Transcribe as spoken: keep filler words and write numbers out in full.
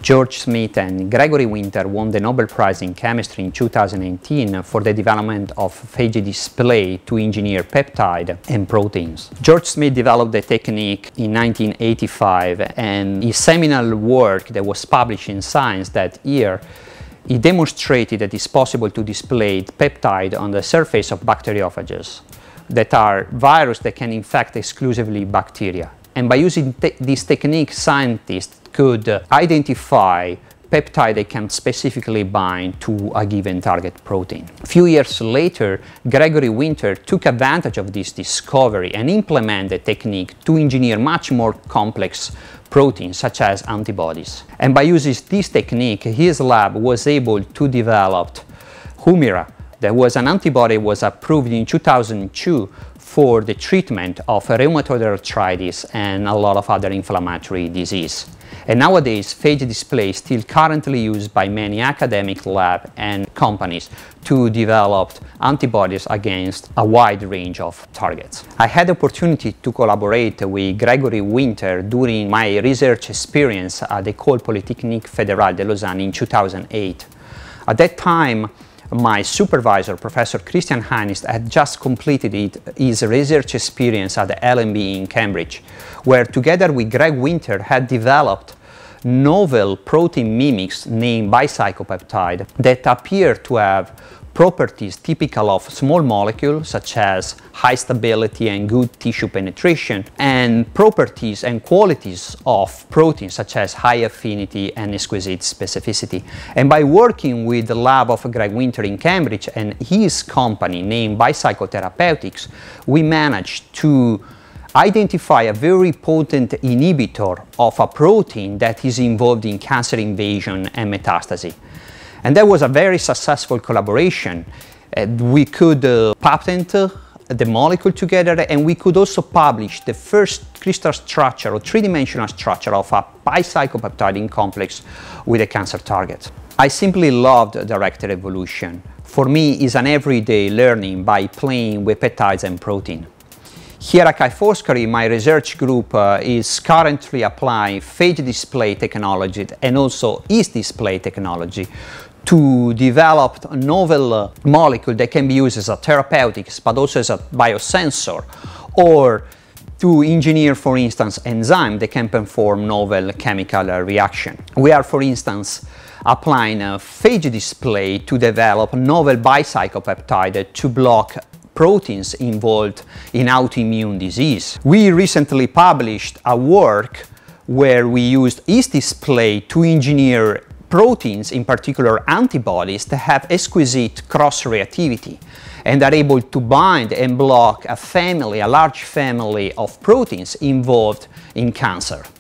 George Smith and Gregory Winter won the Nobel Prize in Chemistry in two thousand eighteen for the development of phage display to engineer peptide and proteins. George Smith developed the technique in nineteen eighty-five, and his seminal work that was published in Science that year, he demonstrated that it's possible to display peptide on the surface of bacteriophages that are viruses that can infect exclusively bacteria. And by using te this technique, scientists could uh, identify peptide that can specifically bind to a given target protein. A few years later, Gregory Winter took advantage of this discovery and implemented the technique to engineer much more complex proteins, such as antibodies. And by using this technique, his lab was able to develop Humira. That was an antibody was approved in two thousand two for the treatment of rheumatoid arthritis and a lot of other inflammatory disease. And nowadays, phage display is still currently used by many academic labs and companies to develop antibodies against a wide range of targets. I had the opportunity to collaborate with Gregory Winter during my research experience at the École Polytechnique Fédérale de Lausanne in two thousand eight. At that time, my supervisor, Professor Christian Heinist, had just completed it, his research experience at the L M B in Cambridge, where together with Greg Winter had developed novel protein mimics named bicyclopeptide that appear to have properties typical of small molecules such as high stability and good tissue penetration, and properties and qualities of proteins such as high affinity and exquisite specificity. And by working with the lab of Greg Winter in Cambridge and his company named Bicycle Therapeutics, we managed to identify a very potent inhibitor of a protein that is involved in cancer invasion and metastasis. And that was a very successful collaboration. Uh, we could uh, patent uh, the molecule together, and we could also publish the first crystal structure or three-dimensional structure of a bicyclopeptidin complex with a cancer target. I simply loved directed evolution. For me, it's an everyday learning by playing with peptides and protein. Here at Kai Foscari, my research group uh, is currently applying phage display technology and also yeast display technology to develop a novel uh, molecule that can be used as a therapeutics, but also as a biosensor, or to engineer, for instance, enzymes that can perform novel chemical uh, reaction. We are, for instance, applying a phage display to develop a novel bicyclopeptide to block proteins involved in autoimmune disease. We recently published a work where we used yeast display to engineer proteins, in particular antibodies, that have exquisite cross-reactivity and are able to bind and block a family, a large family of proteins involved in cancer.